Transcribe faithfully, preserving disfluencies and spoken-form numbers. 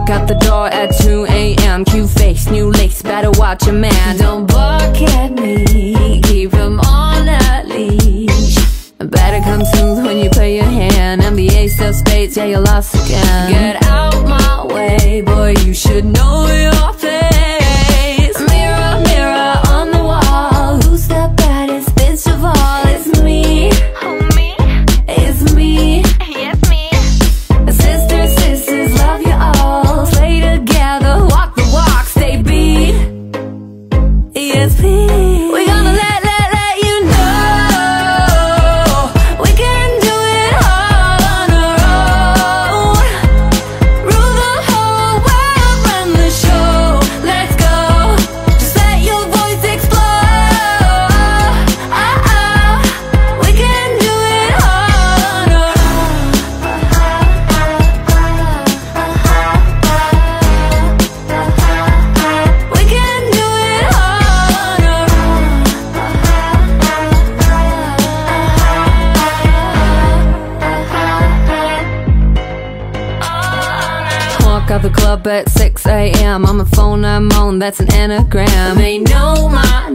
Walk out the door at two A M Cute face, new lace, better watch your man. Don't bark at me, keep him on that leash. Better come smooth when you play your hand. I'm the ace of spades, yeah, you're lost again. Get out my way, boy, you should know your place. Mirror, mirror on the wall, who's the baddest bitch of all? It's me. Who, me? It's me. Yes, me. Sisters, sisters, love you all. Play together, walk the walk, stay beat. Yes, please. We're gonna let, let, let you know we can do it all on our own. Rule the whole world, run the show. Let's go. Just let your voice explode. Oh, oh. We can do it all on our own. We can do it all on our own. Walk out the club at six A M I'm a phone I'm on, that's an anagram. Ain't no my